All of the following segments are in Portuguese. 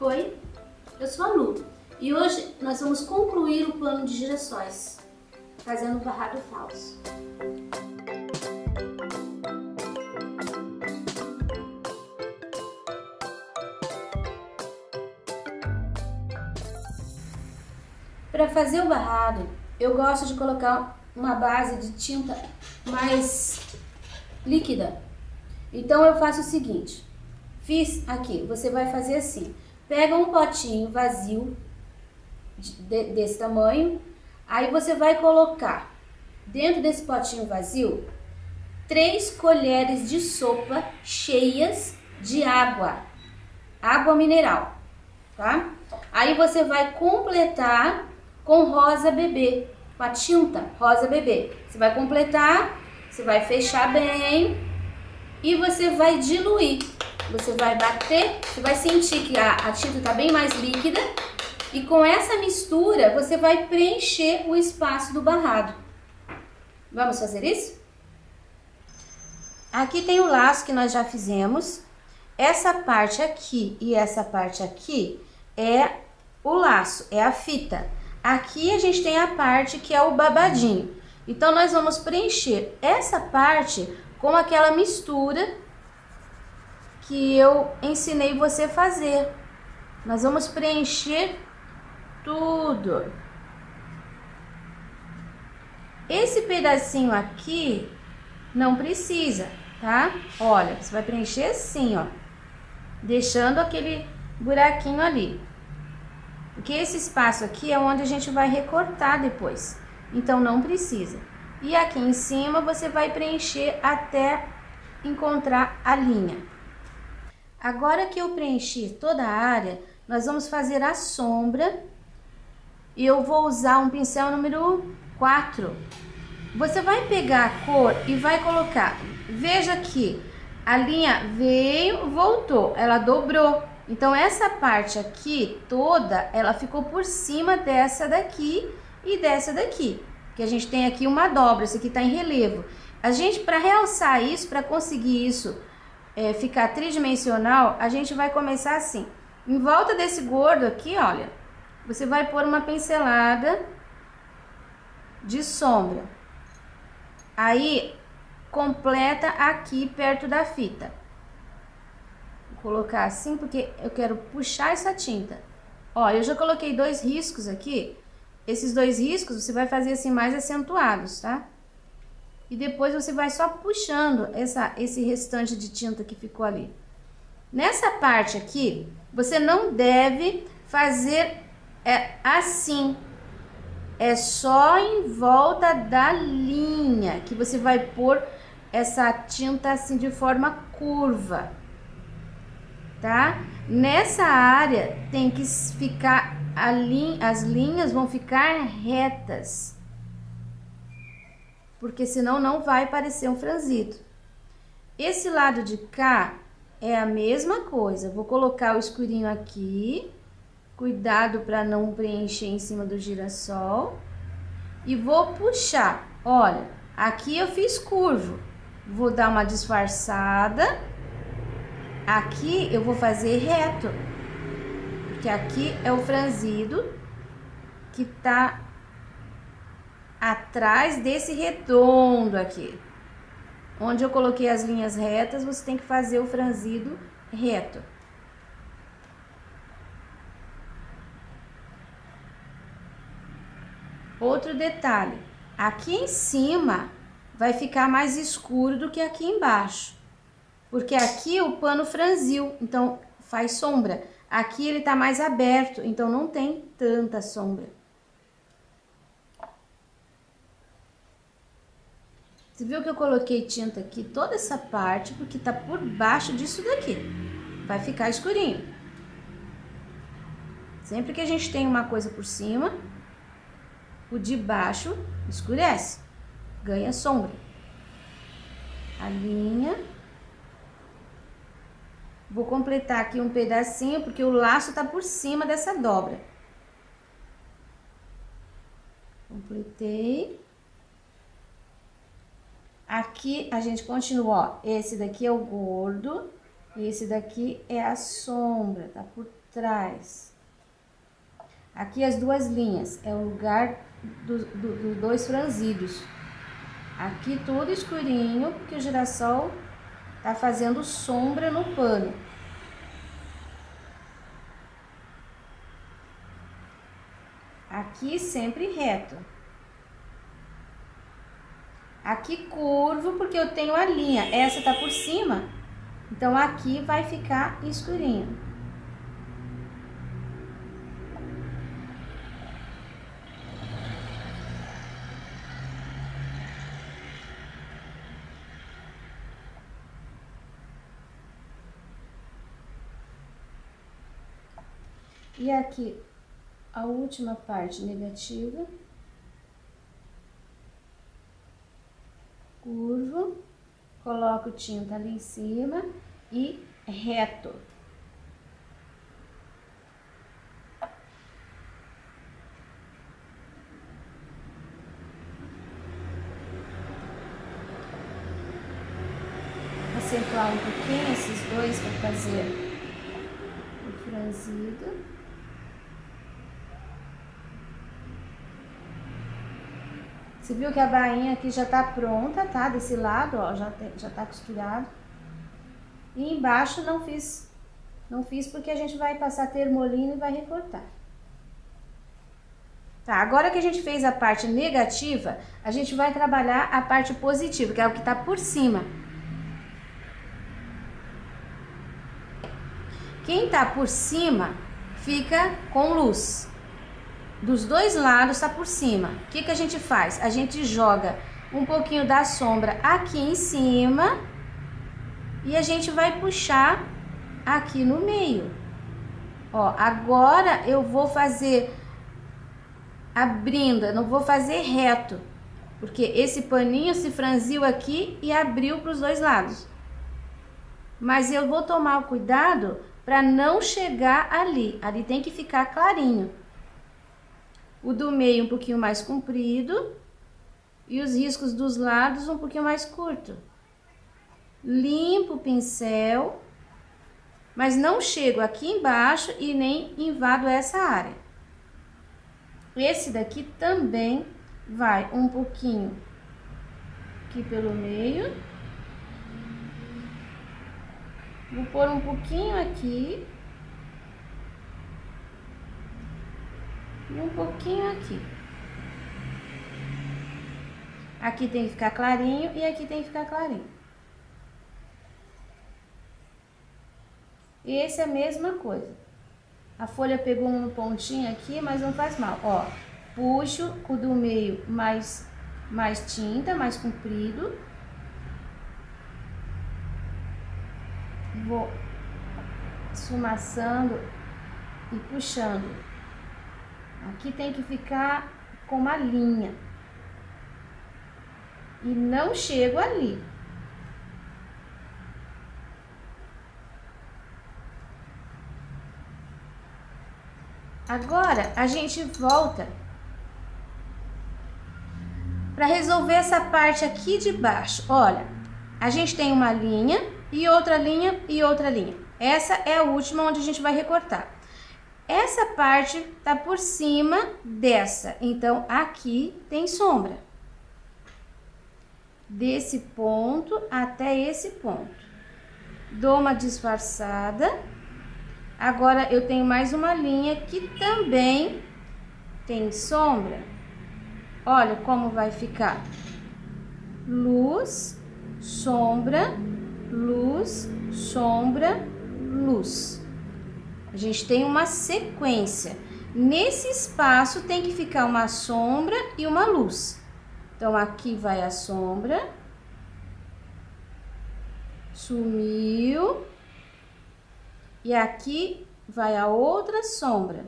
Oi, eu sou a Lu e hoje nós vamos concluir o pano de girassóis, fazendo o barrado falso. Para fazer o barrado, eu gosto de colocar uma base de tinta mais líquida. Então eu faço o seguinte, fiz aqui, você vai fazer assim, pega um potinho vazio desse tamanho, aí você vai colocar dentro desse potinho vazio 3 colheres de sopa cheias de água mineral, tá? Aí você vai completar com rosa bebê, com a tinta rosa bebê. Você vai completar, você vai fechar bem e você vai diluir. Você vai bater, você vai sentir que a tinta está bem mais líquida e com essa mistura você vai preencher o espaço do barrado. Vamos fazer isso? Aqui tem o laço que nós já fizemos. Essa parte aqui e essa parte aqui é o laço, é a fita. Aqui a gente tem a parte que é o babadinho. Então nós vamos preencher essa parte com aquela mistura que eu ensinei você a fazer. Nós vamos preencher tudo. Esse pedacinho aqui não precisa, tá? Olha, você vai preencher assim, ó, deixando aquele buraquinho ali. Porque esse espaço aqui é onde a gente vai recortar depois. Então não precisa. E aqui em cima você vai preencher até encontrar a linha. Agora que eu preenchi toda a área, nós vamos fazer a sombra. E eu vou usar um pincel número 4. Você vai pegar a cor e vai colocar. Veja que a linha veio, voltou, ela dobrou. Então essa parte aqui toda, ela ficou por cima dessa daqui e dessa daqui. Que a gente tem aqui uma dobra, isso aqui tá em relevo. A gente, para realçar isso, para conseguir isso ficar tridimensional, a gente vai começar assim. Em volta desse gordo aqui, olha, você vai pôr uma pincelada de sombra. Aí, completa aqui perto da fita. Vou colocar assim porque eu quero puxar essa tinta. Ó, eu já coloquei 2 riscos aqui. Esses 2 riscos você vai fazer assim mais acentuados, tá? E depois você vai só puxando esse restante de tinta que ficou ali. Nessa parte aqui, você não deve fazer assim. É só em volta da linha que você vai pôr essa tinta assim de forma curva, tá? Nessa área tem que ficar as linhas vão ficar retas, porque senão não vai parecer um franzido. Esse lado de cá é a mesma coisa. Vou colocar o escurinho aqui. Cuidado para não preencher em cima do girassol. E vou puxar. Olha, aqui eu fiz curvo. Vou dar uma disfarçada. Aqui eu vou fazer reto. Porque aqui é o franzido que tá atrás desse redondo aqui. Onde eu coloquei as linhas retas, você tem que fazer o franzido reto. Outro detalhe, aqui em cima vai ficar mais escuro do que aqui embaixo, porque aqui o pano franziu, então faz sombra. Aqui ele tá mais aberto, então não tem tanta sombra. Você viu que eu coloquei tinta aqui, toda essa parte, porque tá por baixo disso daqui. Vai ficar escurinho. Sempre que a gente tem uma coisa por cima, o de baixo escurece, ganha sombra. A linha. Vou completar aqui um pedacinho, porque o laço tá por cima dessa dobra. Completei. Aqui a gente continua, ó. Esse daqui é o gordo, e esse daqui é a sombra, tá por trás. Aqui as duas linhas, é o lugar dos dois franzidos. Aqui tudo escurinho, porque o girassol tá fazendo sombra no pano. Aqui sempre reto. Aqui curvo, porque eu tenho a linha. Essa tá por cima, então aqui vai ficar escurinho. E aqui, a última parte negativa. Curvo, coloco tinta ali em cima e reto. Acentuar um pouquinho esses dois para fazer o franzido. Você viu que a bainha aqui já tá pronta, tá? Desse lado, ó, já tá costurado. E embaixo não fiz porque a gente vai passar termolina e vai recortar. Tá, agora que a gente fez a parte negativa, a gente vai trabalhar a parte positiva, que é o que tá por cima. Quem tá por cima fica com luz. Dos dois lados tá por cima. O que que a gente faz? A gente joga um pouquinho da sombra aqui em cima e a gente vai puxar aqui no meio. Ó, agora eu vou fazer abrindo, eu não vou fazer reto, porque esse paninho se franziu aqui e abriu para os dois lados. Mas eu vou tomar o cuidado para não chegar ali. Ali tem que ficar clarinho. O do meio um pouquinho mais comprido e os riscos dos lados um pouquinho mais curto. Limpo o pincel, mas não chego aqui embaixo e nem invado essa área. Esse daqui também vai um pouquinho aqui pelo meio. Vou pôr um pouquinho aqui. E um pouquinho aqui. Aqui tem que ficar clarinho e aqui tem que ficar clarinho. Esse é a mesma coisa. A folha pegou um pontinho aqui, mas não faz mal. Ó, puxo o do meio mais tinta, mais comprido. Vou esfumaçando e puxando. Aqui tem que ficar com uma linha. E não chego ali. Agora, a gente volta para resolver essa parte aqui de baixo. Olha, a gente tem uma linha e outra linha e outra linha. Essa é a última onde a gente vai recortar. Essa parte tá por cima dessa, então aqui tem sombra. Desse ponto até esse ponto. Dou uma disfarçada. Agora eu tenho mais uma linha que também tem sombra. Olha como vai ficar. Luz, sombra, luz, sombra, luz. A gente tem uma sequência. Nesse espaço tem que ficar uma sombra e uma luz. Então, aqui vai a sombra. Sumiu. E aqui vai a outra sombra.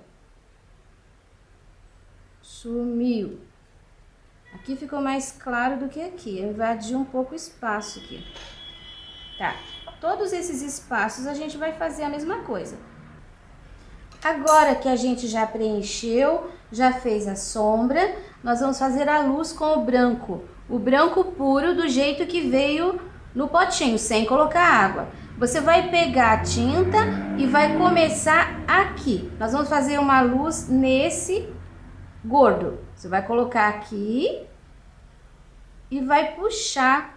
Sumiu. Aqui ficou mais claro do que aqui. Eu invadi um pouco o espaço aqui. Tá. Todos esses espaços a gente vai fazer a mesma coisa. Agora que a gente já preencheu, já fez a sombra, nós vamos fazer a luz com o branco puro, do jeito que veio no potinho, sem colocar água. Você vai pegar a tinta e vai começar aqui. Nós vamos fazer uma luz nesse gordo. Você vai colocar aqui e vai puxar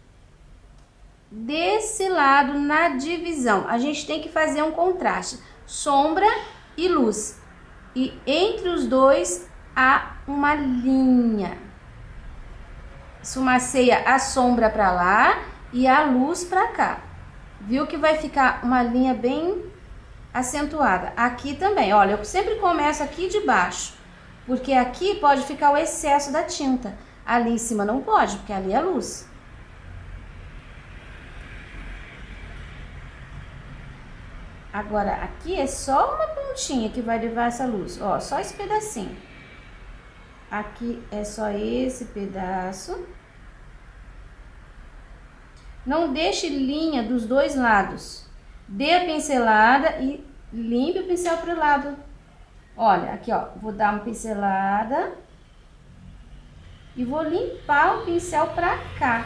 desse lado na divisão. A gente tem que fazer um contraste, sombra e luz. E entre os dois há uma linha. Esfumaceia a sombra para lá e a luz para cá. Viu que vai ficar uma linha bem acentuada. Aqui também, olha, eu sempre começo aqui de baixo, porque aqui pode ficar o excesso da tinta. Ali em cima não pode, porque ali é luz. Agora, aqui é só uma pontinha que vai levar essa luz, ó, só esse pedacinho. Aqui é só esse pedaço. Não deixe linha dos dois lados. Dê a pincelada e limpe o pincel para o lado. Olha, aqui ó, vou dar uma pincelada e vou limpar o pincel para cá.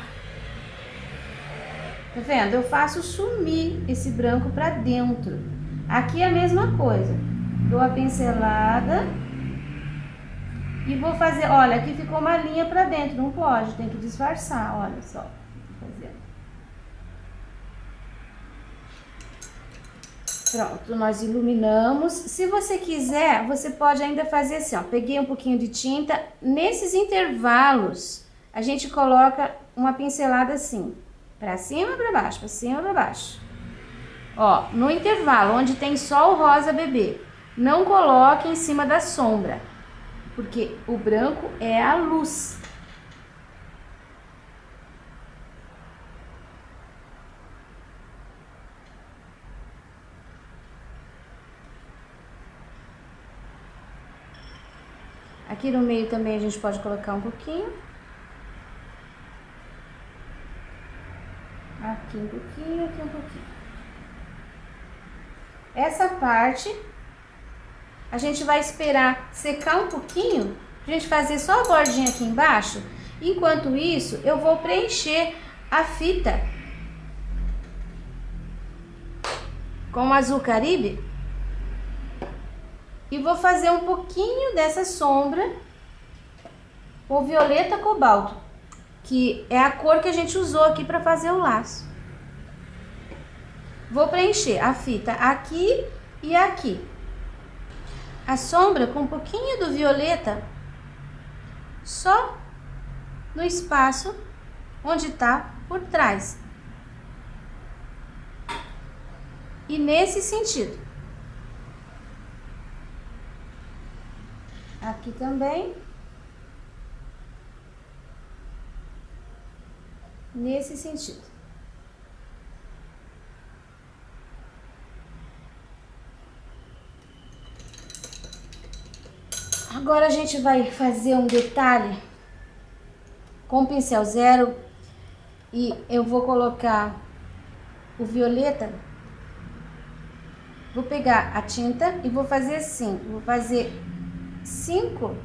Tá vendo? Eu faço sumir esse branco para dentro. Aqui é a mesma coisa. Dou a pincelada e vou fazer, olha, aqui ficou uma linha para dentro, não pode, tem que disfarçar, olha só. Tô fazendo. Pronto, nós iluminamos. Se você quiser, você pode ainda fazer assim, ó. Peguei um pouquinho de tinta. Nesses intervalos, a gente coloca uma pincelada assim. Pra cima, pra baixo, pra cima, pra baixo. Ó, no intervalo, onde tem só o rosa bebê. Não coloque em cima da sombra. Porque o branco é a luz. Aqui no meio também a gente pode colocar um pouquinho. Aqui um pouquinho, aqui um pouquinho. Essa parte a gente vai esperar secar um pouquinho, a gente fazer só a bordinha aqui embaixo. Enquanto isso, eu vou preencher a fita com azul caribe. E vou fazer um pouquinho dessa sombra com violeta cobalto, que é a cor que a gente usou aqui para fazer o laço. Vou preencher a fita aqui e aqui. A sombra com um pouquinho do violeta só no espaço onde tá por trás. E nesse sentido. Aqui também. Nesse sentido. Agora a gente vai fazer um detalhe com pincel zero e eu vou colocar o violeta. Vou pegar a tinta e vou fazer assim, vou fazer 5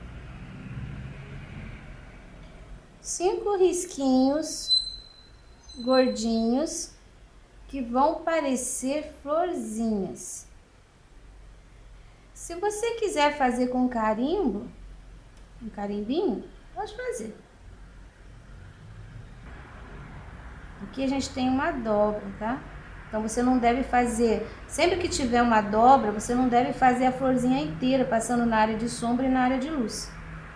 risquinhos gordinhos que vão parecer florzinhas. Se você quiser fazer com carimbo, um carimbinho, pode fazer. Aqui a gente tem uma dobra, tá? Então você não deve fazer, sempre que tiver uma dobra, você não deve fazer a florzinha inteira, passando na área de sombra e na área de luz.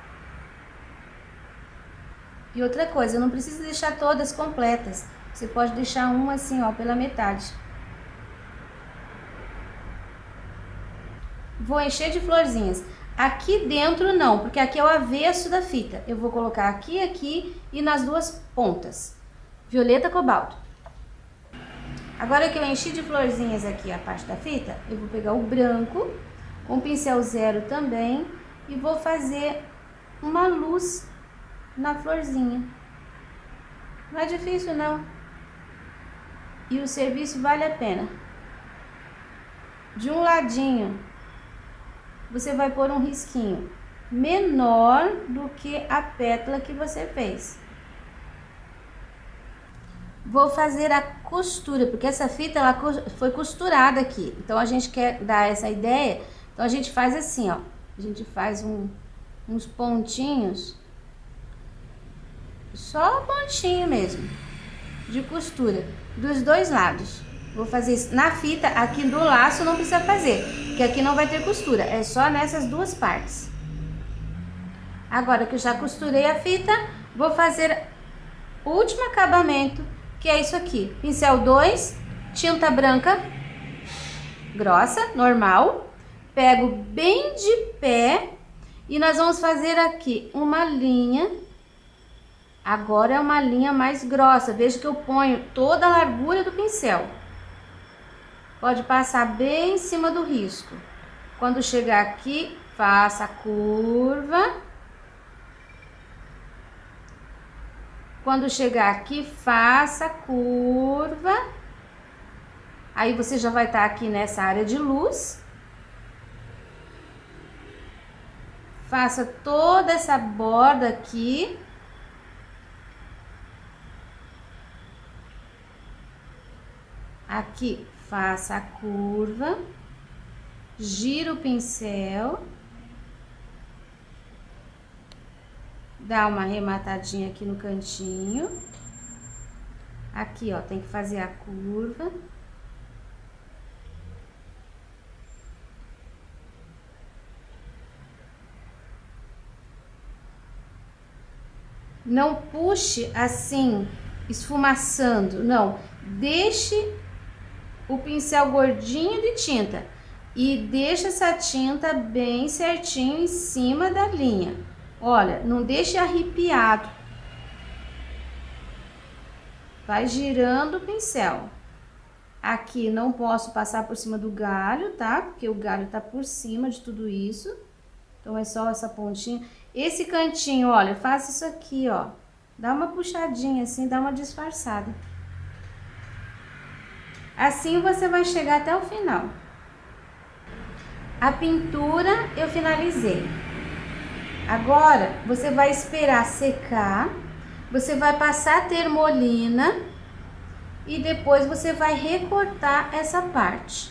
E outra coisa, não precisa deixar todas completas. Você pode deixar uma assim, ó, pela metade. Vou encher de florzinhas. Aqui dentro não, porque aqui é o avesso da fita. Eu vou colocar aqui, aqui e nas duas pontas. Violeta cobalto. Agora que eu enchi de florzinhas aqui a parte da fita, eu vou pegar o branco, com pincel zero também, e vou fazer uma luz na florzinha. Não é difícil não. E o serviço vale a pena. De um ladinho, você vai pôr um risquinho menor do que a pétala que você fez. vou fazer a costura, porque essa fita ela foi costurada aqui. Então a gente quer dar essa ideia, então a gente faz assim, ó. A gente faz uns pontinhos, só pontinho mesmo, de costura, dos dois lados. Vou fazer isso na fita, aqui do laço não precisa fazer, porque aqui não vai ter costura, é só nessas duas partes. Agora que eu já costurei a fita, vou fazer o último acabamento, que é isso aqui. Pincel 2, tinta branca grossa, normal. Pego bem de pé e nós vamos fazer aqui uma linha. Agora é uma linha mais grossa. Veja que eu ponho toda a largura do pincel. Pode passar bem em cima do risco. Quando chegar aqui, faça a curva. Quando chegar aqui, faça a curva. Aí você já vai estar aqui nessa área de luz. Faça toda essa borda aqui. Aqui, faça a curva. Gira o pincel. Dá uma arrematadinha aqui no cantinho. Aqui, ó, tem que fazer a curva. Não puxe assim, esfumaçando, não. Deixe o pincel gordinho de tinta e deixa essa tinta bem certinho em cima da linha. Olha, não deixe arrepiado. Vai girando o pincel. Aqui não posso passar por cima do galho, tá? Porque o galho tá por cima de tudo isso. Então é só essa pontinha. Esse cantinho, olha, faça isso aqui, ó. Dá uma puxadinha assim, dá uma disfarçada. Assim você vai chegar até o final. A pintura eu finalizei. Agora, você vai esperar secar. Você vai passar a termolina. E depois você vai recortar essa parte.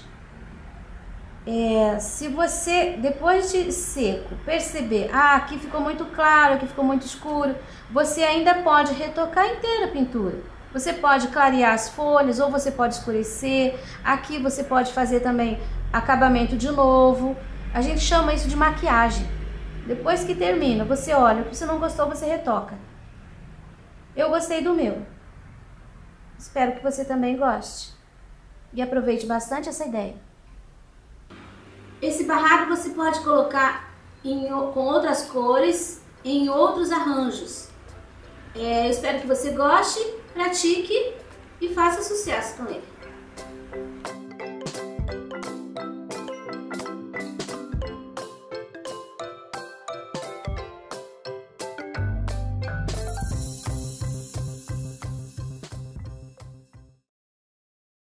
Se você, depois de seco, perceber, aqui ficou muito claro, aqui ficou muito escuro, você ainda pode retocar inteira a pintura. Você pode clarear as folhas ou você pode escurecer. Aqui você pode fazer também acabamento de novo. A gente chama isso de maquiagem. Depois que termina, você olha, se não gostou, você retoca. Eu gostei do meu. Espero que você também goste. E aproveite bastante essa ideia. Esse barrado você pode colocar com outras cores, em outros arranjos. Eu espero que você goste, pratique e faça sucesso com ele.